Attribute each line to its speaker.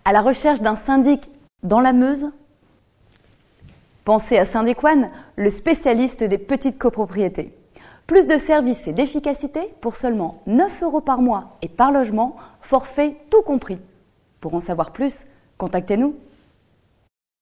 Speaker 1: À la recherche d'un syndic dans la Meuse? Pensez à Syndic One, le spécialiste des petites copropriétés. Plus de services et d'efficacité pour seulement 9 € par mois et par logement, forfait tout compris. Pour en savoir plus, contactez-nous.